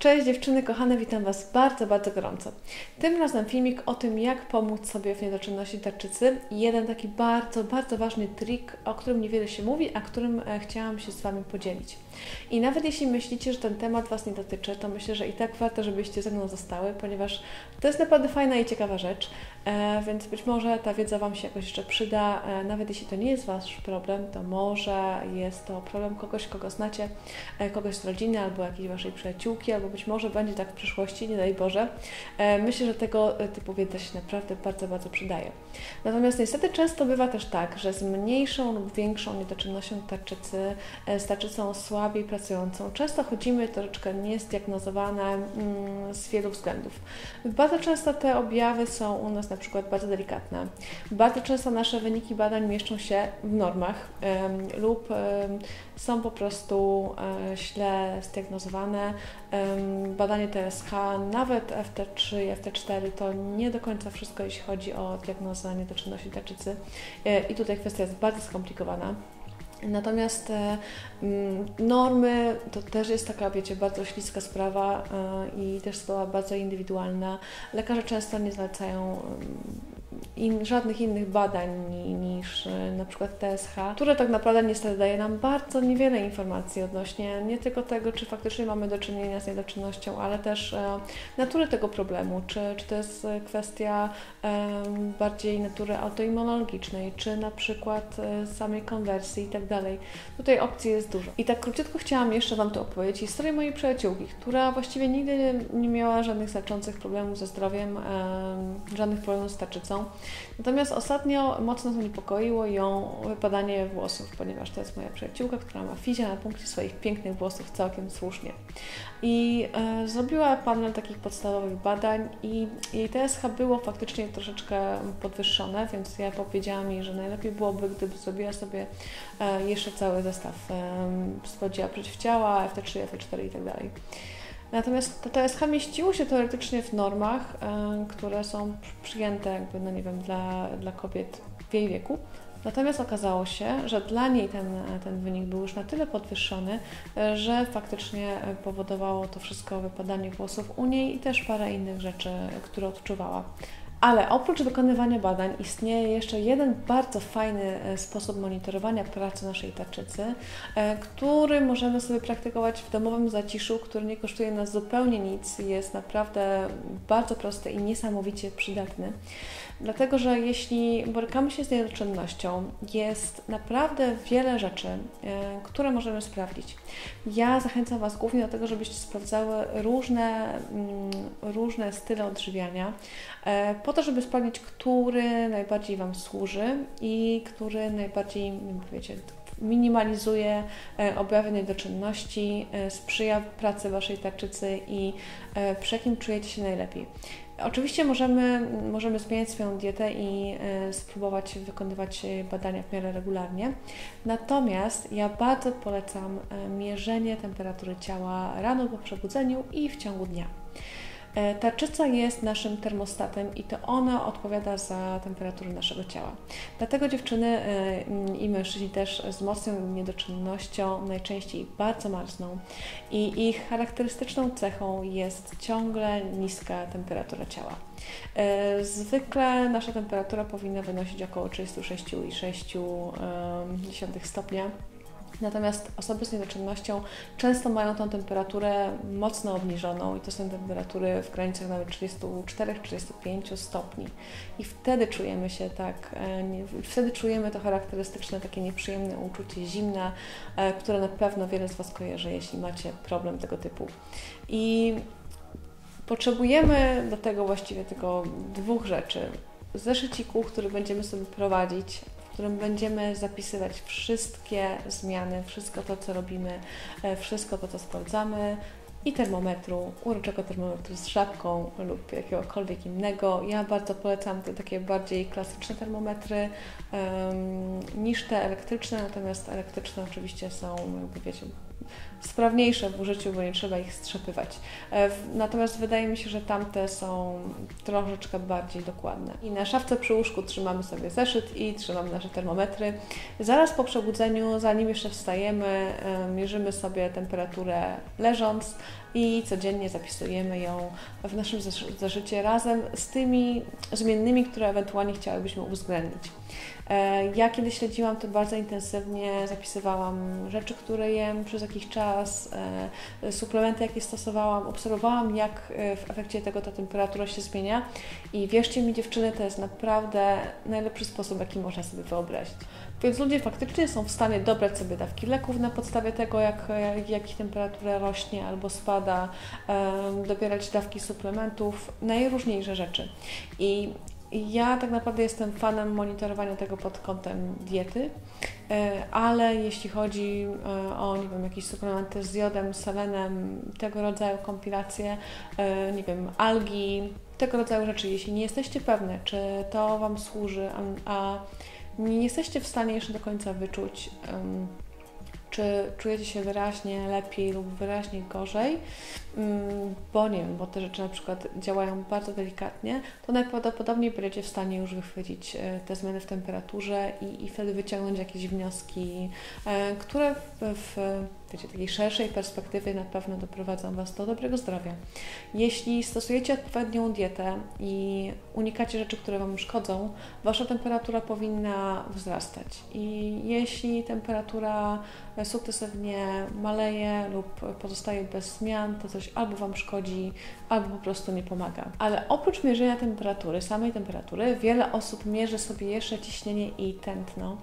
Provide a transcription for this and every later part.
Cześć dziewczyny kochane, witam Was bardzo, bardzo gorąco. Tym razem filmik o tym, jak pomóc sobie w niedoczynności tarczycy. Jeden taki bardzo, bardzo ważny trik, o którym niewiele się mówi, a którym chciałam się z Wami podzielić. I nawet jeśli myślicie, że ten temat Was nie dotyczy, to myślę, że i tak warto, żebyście ze mną zostały, ponieważ to jest naprawdę fajna i ciekawa rzecz, więc być może ta wiedza Wam się jakoś jeszcze przyda. Nawet jeśli to nie jest Wasz problem, to może jest to problem kogoś, kogo znacie, kogoś z rodziny albo jakiejś Waszej przyjaciółki, albo być może będzie tak w przyszłości, nie daj Boże. Myślę, że tego typu wiedza się naprawdę bardzo, bardzo przydaje. Natomiast niestety często bywa też tak, że z mniejszą lub większą niedoczynnością tarczycy, z tarczycą słabiej pracującą, często chodzimy troszeczkę niezdiagnozowane z wielu względów. Bardzo często te objawy są u nas na przykład bardzo delikatne. Bardzo często nasze wyniki badań mieszczą się w normach lub są po prostu źle zdiagnozowane. Badanie TSH, nawet FT3 i FT4 to nie do końca wszystko, jeśli chodzi o diagnozę niedoczynności tarczycy i tutaj kwestia jest bardzo skomplikowana. Natomiast normy to też jest taka, wiecie, bardzo śliska sprawa i też sprawa bardzo indywidualna. Lekarze często nie zalecają żadnych innych badań niż na przykład TSH, które tak naprawdę niestety daje nam bardzo niewiele informacji odnośnie nie tylko tego, czy faktycznie mamy do czynienia z niedoczynnością, ale też natury tego problemu, czy to jest kwestia bardziej natury autoimmunologicznej, czy na przykład samej konwersji i tak dalej. Tutaj opcji jest dużo. I tak króciutko chciałam jeszcze Wam tu opowiedzieć historię mojej przyjaciółki, która właściwie nigdy nie miała żadnych znaczących problemów ze zdrowiem, żadnych problemów z tarczycą. Natomiast ostatnio mocno zaniepokoiło ją wypadanie włosów, ponieważ to jest moja przyjaciółka, która ma fizję na punkcie swoich pięknych włosów całkiem słusznie. I zrobiła panel takich podstawowych badań i jej TSH było faktycznie troszeczkę podwyższone, więc ja powiedziałam jej, że najlepiej byłoby, gdyby zrobiła sobie jeszcze cały zestaw, sprawdziła przeciwciała, FT3, FT4 i tak dalej. Natomiast to TSH mieściło się teoretycznie w normach, które są przyjęte jakby, no nie wiem, dla kobiet w jej wieku. Natomiast okazało się, że dla niej ten wynik był już na tyle podwyższony, że faktycznie powodowało to wszystko wypadanie włosów u niej i też parę innych rzeczy, które odczuwała. Ale oprócz wykonywania badań istnieje jeszcze jeden bardzo fajny sposób monitorowania pracy naszej tarczycy, który możemy sobie praktykować w domowym zaciszu, który nie kosztuje nas zupełnie nic, jest naprawdę bardzo prosty i niesamowicie przydatny. Dlatego, że jeśli borykamy się z niedoczynnością, jest naprawdę wiele rzeczy, które możemy sprawdzić. Ja zachęcam Was głównie do tego, żebyście sprawdzały różne style odżywiania, po to, żeby sprawdzić, który najbardziej Wam służy i który najbardziej, wiecie, minimalizuje objawy niedoczynności, sprzyja pracy Waszej tarczycy i przy jakim czujecie się najlepiej. Oczywiście możemy zmieniać swoją dietę i spróbować wykonywać badania w miarę regularnie. Natomiast ja bardzo polecam mierzenie temperatury ciała rano po przebudzeniu i w ciągu dnia. Tarczyca jest naszym termostatem i to ona odpowiada za temperaturę naszego ciała. Dlatego dziewczyny i mężczyźni też z mocną niedoczynnością najczęściej bardzo marzną i ich charakterystyczną cechą jest ciągle niska temperatura ciała. Zwykle nasza temperatura powinna wynosić około 36,6 stopnia. Natomiast osoby z niedoczynnością często mają tą temperaturę mocno obniżoną i to są temperatury w granicach nawet 34-45 stopni. I wtedy czujemy się wtedy czujemy to charakterystyczne, takie nieprzyjemne uczucie zimna, które na pewno wiele z Was kojarzy, jeśli macie problem tego typu. I potrzebujemy do tego właściwie tylko dwóch rzeczy. Zeszyciku, który będziemy sobie prowadzić, w którym będziemy zapisywać wszystkie zmiany, wszystko to, co robimy, wszystko to, co sprawdzamy i termometru, uroczego termometru z żabką lub jakiegokolwiek innego. Ja bardzo polecam te takie bardziej klasyczne termometry niż te elektryczne, natomiast elektryczne oczywiście są, jakby wiecie, sprawniejsze w użyciu, bo nie trzeba ich strzepywać. Natomiast wydaje mi się, że tamte są troszeczkę bardziej dokładne. I na szafce przy łóżku trzymamy sobie zeszyt i trzymamy nasze termometry. Zaraz po przebudzeniu, zanim jeszcze wstajemy, mierzymy sobie temperaturę leżąc i codziennie zapisujemy ją w naszym zeszycie razem z tymi zmiennymi, które ewentualnie chciałybyśmy uwzględnić. Ja kiedy śledziłam to bardzo intensywnie, zapisywałam rzeczy, które jem przez jakiś czas, suplementy, jakie stosowałam, obserwowałam, jak w efekcie tego ta temperatura się zmienia i wierzcie mi dziewczyny, to jest naprawdę najlepszy sposób, jaki można sobie wyobrazić. Więc ludzie faktycznie są w stanie dobrać sobie dawki leków na podstawie tego, jak ich temperatura rośnie albo spada, dobierać dawki suplementów, najróżniejsze rzeczy. I ja tak naprawdę jestem fanem monitorowania tego pod kątem diety, ale jeśli chodzi o, nie wiem, jakieś suplementy z jodem, selenem, tego rodzaju kompilacje, nie wiem, algi, tego rodzaju rzeczy, jeśli nie jesteście pewne, czy to Wam służy, a nie jesteście w stanie jeszcze do końca wyczuć, czy czujecie się wyraźnie lepiej lub wyraźnie gorzej, bo nie wiem, bo te rzeczy na przykład działają bardzo delikatnie, to najprawdopodobniej będziecie w stanie już wychwycić te zmiany w temperaturze i wtedy wyciągnąć jakieś wnioski, które w wiecie, takiej szerszej perspektywy na pewno doprowadzą Was do dobrego zdrowia. Jeśli stosujecie odpowiednią dietę i unikacie rzeczy, które Wam szkodzą, Wasza temperatura powinna wzrastać. I jeśli temperatura sukcesywnie maleje lub pozostaje bez zmian, to coś albo Wam szkodzi, albo po prostu nie pomaga. Ale oprócz mierzenia temperatury, samej temperatury, wiele osób mierzy sobie jeszcze ciśnienie i tętno.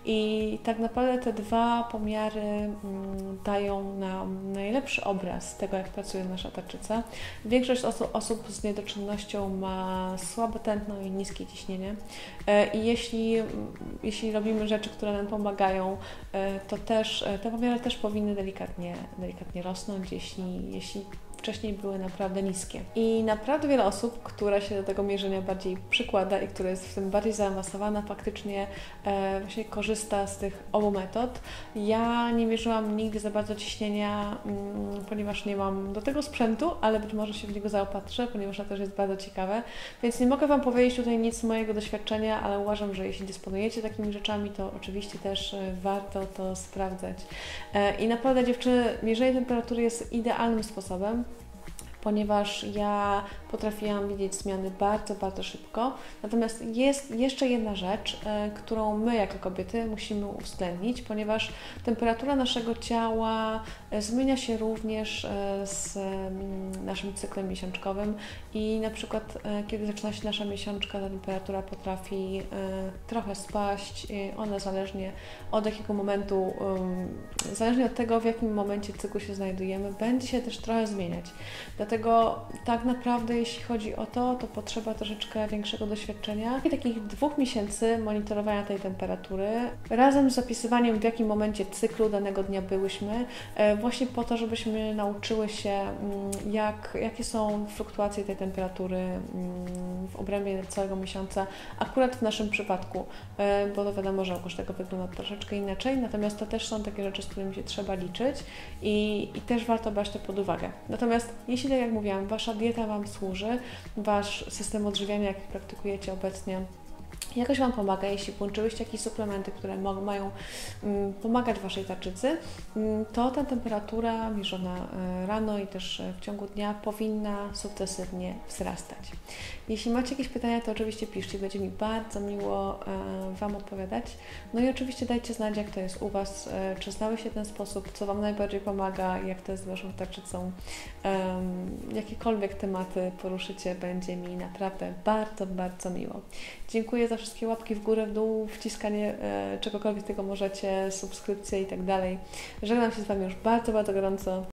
I tak naprawdę te dwa pomiary dają nam najlepszy obraz tego, jak pracuje nasza tarczyca. Większość osób z niedoczynnością ma słabe tętno i niskie ciśnienie. I jeśli robimy rzeczy, które nam pomagają, to też te pomiary też powinny delikatnie rosnąć, jeśli wcześniej były naprawdę niskie. I naprawdę wiele osób, które się do tego mierzenia bardziej przykłada i które jest w tym bardziej zaawansowana, faktycznie właśnie korzysta z tych obu metod. Ja nie mierzyłam nigdy za bardzo ciśnienia, ponieważ nie mam do tego sprzętu, ale być może się w niego zaopatrzę, ponieważ to też jest bardzo ciekawe. Więc nie mogę Wam powiedzieć tutaj nic z mojego doświadczenia, ale uważam, że jeśli dysponujecie takimi rzeczami, to oczywiście też warto to sprawdzać. I naprawdę dziewczyny, mierzenie temperatury jest idealnym sposobem, ponieważ ja potrafiłam widzieć zmiany bardzo, bardzo szybko. Natomiast jest jeszcze jedna rzecz, którą my jako kobiety musimy uwzględnić, ponieważ temperatura naszego ciała zmienia się również z naszym cyklem miesiączkowym i na przykład kiedy zaczyna się nasza miesiączka, ta temperatura potrafi trochę spaść. Ona zależnie od jakiego momentu, zależnie od tego, w jakim momencie cyklu się znajdujemy, będzie się też trochę zmieniać. Dlatego tak naprawdę, jeśli chodzi o to potrzeba troszeczkę większego doświadczenia i takich 2 miesięcy monitorowania tej temperatury razem z zapisywaniem, w jakim momencie cyklu danego dnia byłyśmy, właśnie po to, żebyśmy nauczyły się, jakie są fluktuacje tej temperatury w obrębie całego miesiąca, akurat w naszym przypadku, bo to wiadomo, że u każdego wygląda troszeczkę inaczej, natomiast to też są takie rzeczy, z którymi się trzeba liczyć i też warto brać to pod uwagę. Natomiast jeśli, tak jak mówiłam, Wasza dieta Wam służy, Wasz system odżywiania, jaki praktykujecie obecnie, jakoś Wam pomaga, jeśli włączyłyście jakieś suplementy, które mają pomagać Waszej tarczycy, to ta temperatura mierzona rano i też w ciągu dnia powinna sukcesywnie wzrastać. Jeśli macie jakieś pytania, to oczywiście piszcie, będzie mi bardzo miło Wam odpowiadać. No i oczywiście dajcie znać, jak to jest u Was, czy znały się ten sposób, co Wam najbardziej pomaga, jak to jest z Waszą tarczycą. Jakiekolwiek tematy poruszycie, będzie mi naprawdę bardzo, bardzo miło. Dziękuję za wszystkie łapki w górę, w dół, wciskanie czegokolwiek tego możecie, subskrypcje i tak dalej. Żegnam się z Wami już bardzo, bardzo gorąco.